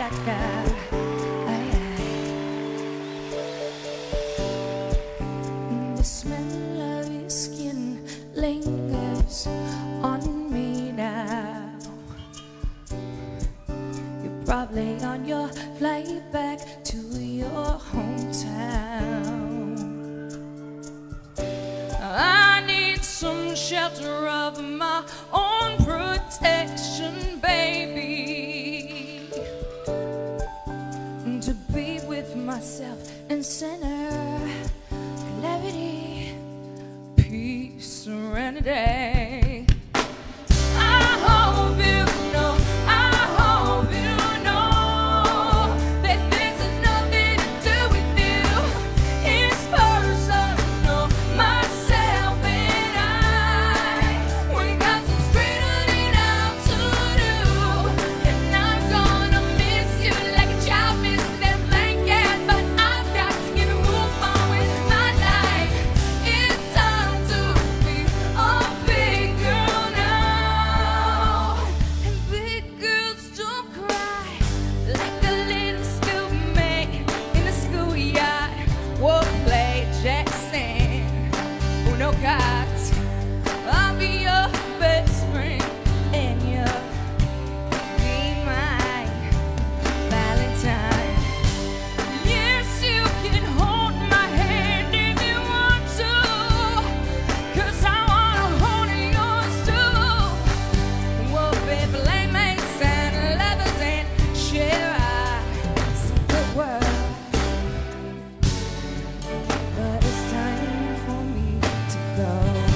The smell of your skin lingers on me now. You're probably on your flight back to your hometown. I need some shelter of my own protection, baby, to be with myself in center, clarity, peace, serenity. I hope you know, I hope you know that this has nothing to do with you. It's personal, myself and I. We got some straightening out to do, and I'm gonna miss you like a child misses their blanket, but I've got to get a move on with my life. It's time to be a big girl now, and big girls don't cry like a little schoolmate in the schoolyard. We'll play Jackson, oh no gods, I'll be your best friend and you'll be my Valentine. Yes, you can hold my hand if you want to, 'cause I wanna hold yours too. We'll be playmates and lovers and share our secret world. But it's time for me to go.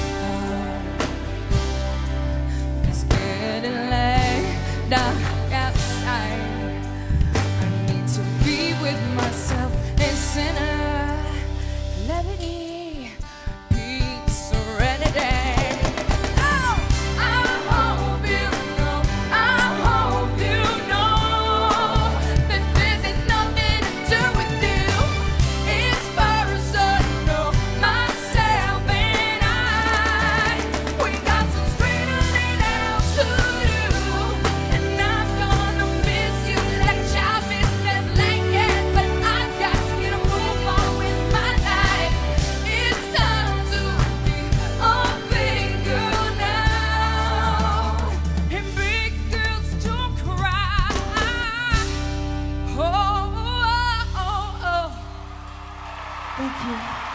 It's getting late dark outside. I need to be with myself in center, levity, peace, serenity. Oh, I hope you know, I hope you know that this has nothing to do with you. It's personal, myself and I. We got some straightening out to do, and I'm gonna miss you like a child misses their blanket, but I've got to get a move on with my life. It's time to be a big girl now, and big girls don't cry. Oh, oh, oh, oh. Thank you.